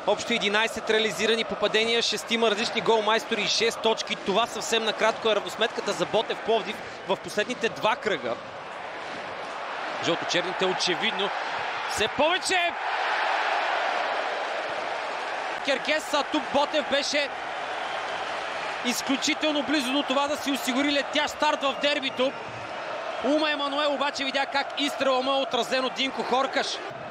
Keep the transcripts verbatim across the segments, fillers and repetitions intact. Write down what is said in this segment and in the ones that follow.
Общо единайсет реализирани попадения, шестима различни голмайстори и шест точки. Това съвсем накратко е равносметката за Ботев Пловдив в последните два кръга. Жълто-черните очевидно все повече. Керкес, а тук Ботев беше изключително близо до това да си осигури летящ старт в дербито. Ума Емануел обаче видя как изстрела му е отразен от Динко Хоркаш.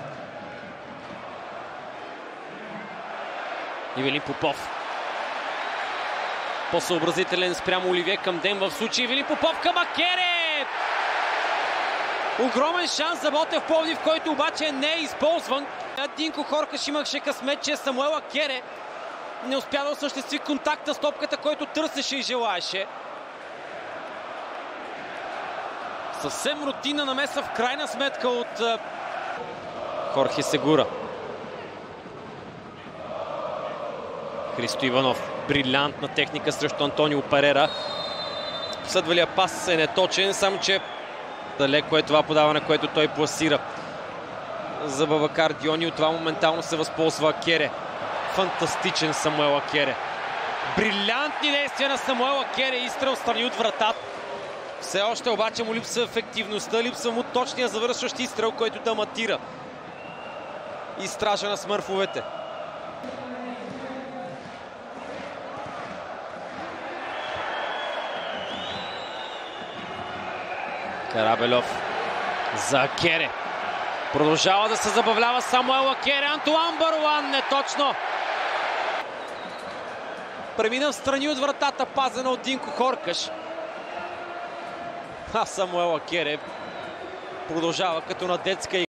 Ивелин Попов. По-съобразителен спрямо Оливие Камден в случай. Ивелин Попов към Акере! Огромен шанс за Ботев Пловдив, който обаче не е използван. Динко Хоркаш имаше късмет, че Самуел Акере не успя да осъществи контакта с топката, който търсеше и желаеше. Съвсем рутинна намеса в крайна сметка от Хорхе Сегура. Христо Иванов. Брилянтна техника срещу Антонио Перера. Последвалия пас е неточен, само че далеко е това подаване, което той пласира за Бабакар Диони. От това моментално се възползва Акере. Фантастичен Самуел Акере. Брилянтни действия на Самуел Акере. Изстрел страни от вратата. Все още обаче му липсва ефективността, липсва му точния завършващ изстрел, който да матира и стража на смърфовете. Карабелов за Акере. Продължава да се забавлява Самуел Акере. Антуан Баруан неточно. Премина в страни от вратата, пазена от Динко Хоркаш. А Самуел Акере продължава като на детска игра.